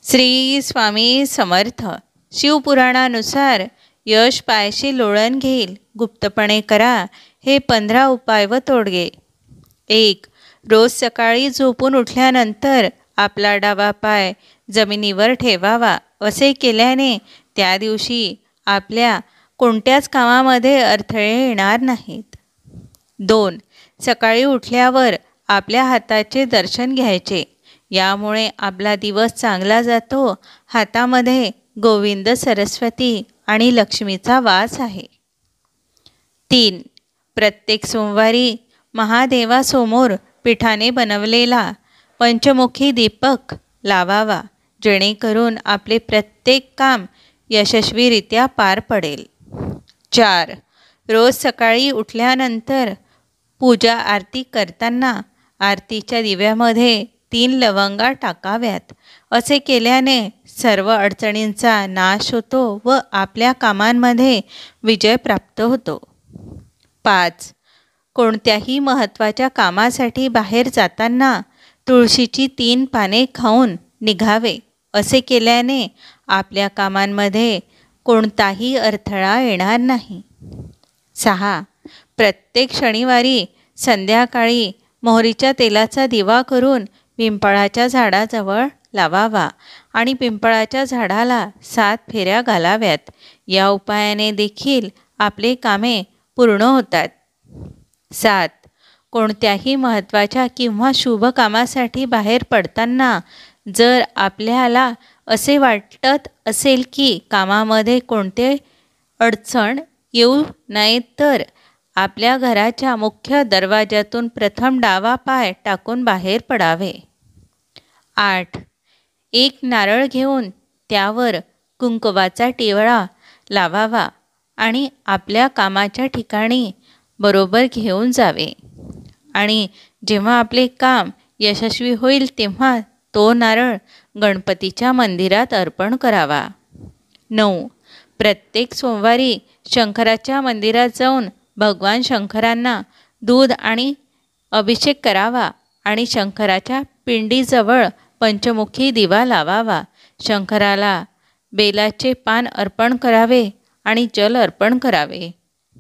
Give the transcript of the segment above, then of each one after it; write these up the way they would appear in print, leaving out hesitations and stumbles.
श्री स्वामी समर्थ. शिवपुराणानुसार यश पायाशी लोळण घेईल, गुप्तपणे करा हे 15 उपाय व तोडगे. 1. रोज सकाळी झोपून उठल्यानंतर आपला डावा पाय जमिनीवर ठेवावा. असे केल्याने त्या दिवशी आपल्या कोणत्याच कामामध्ये अडथळे येणार नाहीत. 2. सकाळी उठल्यावर आपल्या हाताचे दर्शन घ्यायचे. यामुळे आपला दिवस चांगला जातो. हातामध्ये गोविंद, सरस्वती आणि लक्ष्मीचा वास आहे. 3. प्रत्येक सोमवारी महादेवासमोर पिठाने बनवलेला पंचमुखी दीपक लावावा, जेणेकरून आपले प्रत्येक काम यशस्वीरित्या पार पडेल. 4. रोज सकाळी उठल्यानंतर पूजा आरती करताना आरतीच्या दिव्यामध्ये 3 लवंगा टाकाव्यात. असे केल्याने सर्व अडचणींचा नाश होतो व आपल्या कामांमध्ये विजय प्राप्त होतो. 5. कोणत्याही महत्त्वाच्या कामासाठी बाहेर जाताना तुळशीची 3 पाने खाऊन निघावे. असे केल्याने आपल्या कामांमध्ये कोणताही अडथळा येणार नाही. 6. प्रत्येक शनिवारी संध्याकाळी मोहरीच्या तेलाचा दिवा करून पिंपळाच्या झाडाजवळ लावावा आणि पिंपळाच्या झाडाला 7 फेऱ्या घालाव्यात. या उपायाने देखील आपले कामे पूर्ण होतात. 7. कोणत्याही महत्त्वाच्या किंवा शुभ कामासाठी बाहेर पडताना जर आपल्याला असे वाटत असेल की कामामध्ये कोणते अडचण येऊ नये, तर आपल्या घराच्या मुख्य दरवाजातून प्रथम डावा पाय टाकून बाहेर पडावे. 8. एक नारळ घेऊन त्यावर कुंकवाचा टिवळा लावावा आणि आपल्या कामाच्या ठिकाणी बरोबर घेऊन जावे आणि जेव्हा आपले काम यशस्वी होईल तेव्हा तो नारळ गणपतीच्या मंदिरात अर्पण करावा. 9. प्रत्येक सोमवारी शंकराच्या मंदिरात जाऊन भगवान शंकरांना दूध आणि अभिषेक करावा आणि शंकराच्या पिंडीजवळ पंचमुखी दिवा लावावा. शंकराला बेलाचे पान अर्पण करावे आणि जल अर्पण करावे.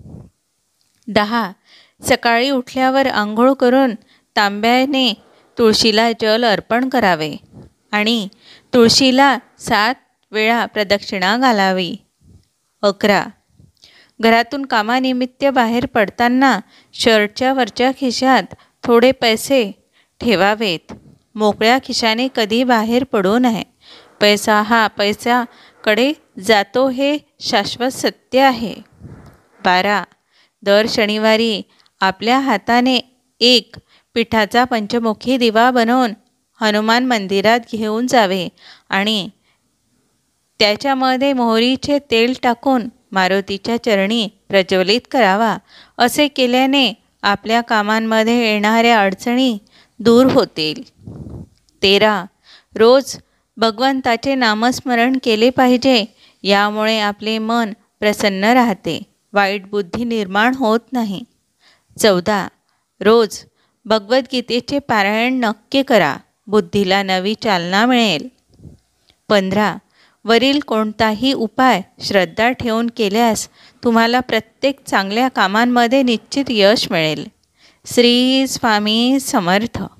10. सकाळी उठल्यावर आंघोळ करून तांब्याने तुळशीला जल अर्पण करावे आणि तुळशीला 7 वेळा प्रदक्षिणा घालावी. 11. घरातून कामानिमित्त बाहेर पडताना शर्टच्या वरच्या खिशात थोडे पैसे ठेवावेत. मोकळ्या खिशाने कधी बाहेर पडू नये. पैसा हा पैशाकडे जातो हे शाश्वत सत्य आहे. 12. दर शनिवारी आपल्या हाताने एक पिठाचा पंचमुखी दिवा बनवून हनुमान मंदिरात घेऊन जावे आणि त्याच्यामध्ये मोहरीचे तेल टाकून मारुतीच्या चरणी प्रज्वलित करावा. असे केल्याने आपल्या कामांमध्ये येणाऱ्या अडचणी दूर होतील. 13. रोज भगवंताचे नामस्मरण केले पाहिजे. यामुळे आपले मन प्रसन्न राहते, वाईट बुद्धी निर्माण होत नाही. 14. रोज भगवद्गीतेचे पारायण नक्की करा, बुद्धीला नवी चालना मिळेल. 15. वरील कोणताही उपाय श्रद्धा ठेवून केल्यास तुम्हाला प्रत्येक चांगल्या कामांमध्ये निश्चित यश मिळेल. श्री स्वामी समर्थ.